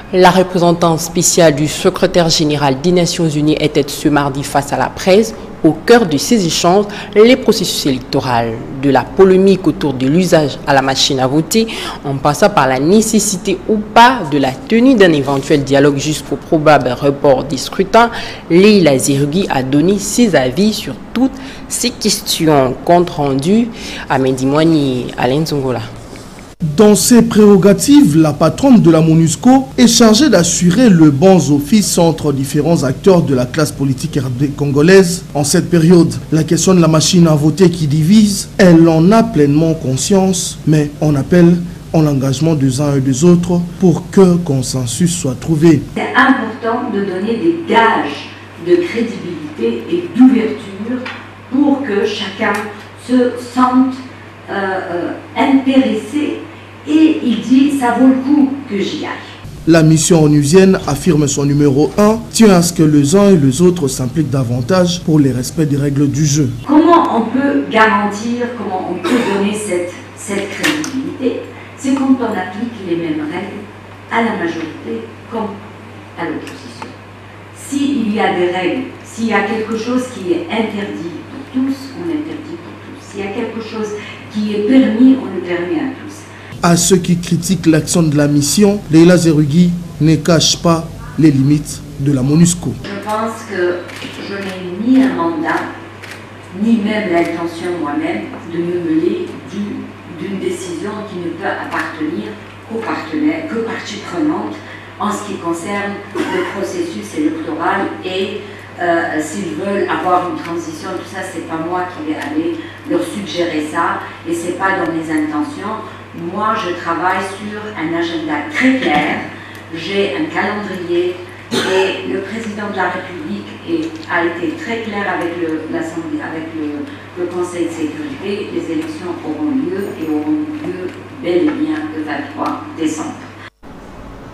La représentante spéciale du secrétaire général des Nations Unies était ce mardi face à la presse. Au cœur de ces échanges, les processus électoraux, de la polémique autour de l'usage à la machine à voter, en passant par la nécessité ou pas de la tenue d'un éventuel dialogue jusqu'au probable report des scrutins, Leila Zerougui a donné ses avis sur toutes ces questions. Compte rendu à Mendimoigny, Alain Zongola. Dans ses prérogatives, la patronne de la MONUSCO est chargée d'assurer le bon office entre différents acteurs de la classe politique congolaise. En cette période, la question de la machine à voter qui divise, elle en a pleinement conscience, mais on appelle en l'engagement des uns et des autres pour que consensus soit trouvé. C'est important de donner des gages de crédibilité et d'ouverture pour que chacun se sente intéressé et il dit ça vaut le coup que j'y aille. La mission onusienne, affirme son numéro 1, tient à ce que les uns et les autres s'impliquent davantage pour le respect des règles du jeu. Comment on peut garantir, comment on peut donner cette crédibilité? C'est quand on applique les mêmes règles à la majorité comme à l'opposition. S'il y a des règles, s'il y a quelque chose qui est interdit pour tous, on interdit pour tous. S'il y a quelque chose qui est permis, on le permet à tous. À ceux qui critiquent l'action de la mission, Leila Zerougui ne cache pas les limites de la MONUSCO. Je pense que je n'ai ni un mandat, ni même l'intention moi-même de me mêler d'une décision qui ne peut appartenir qu'aux partenaires, qu'aux parties prenantes en ce qui concerne le processus électoral et s'ils veulent avoir une transition, tout ça, c'est pas moi qui vais aller leur suggérer ça et c'est pas dans mes intentions. Moi, je travaille sur un agenda très clair, j'ai un calendrier et le président de la République a été très clair avec l'Assemblée, avec le Conseil de sécurité. Les élections auront lieu et auront lieu bel et bien le 23 décembre.